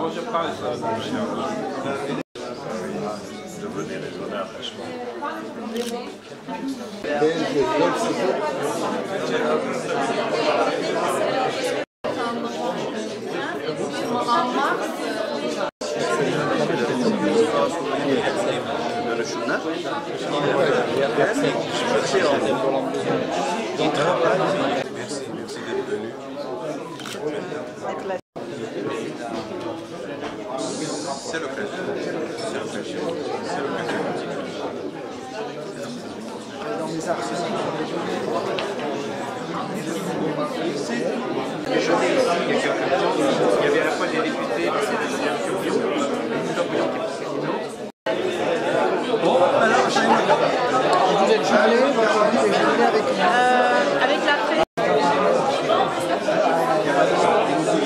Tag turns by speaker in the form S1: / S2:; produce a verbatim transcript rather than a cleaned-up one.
S1: Devenez raisonnable, franchement. Dönüşümler. Merci, merci d'être venu. C'est l'occasion. C'est l'occasion. C'est l'occasion.
S2: Dans mes archives.
S3: J'ai chanté ici il y a quelques temps. Il y avait à la fois des députés et des sénateurs qui ont vu.
S2: Bon, alors, j'ai une... Vous êtes jumelé, votre vie est jumelée avec...
S4: Euh, avec la presse.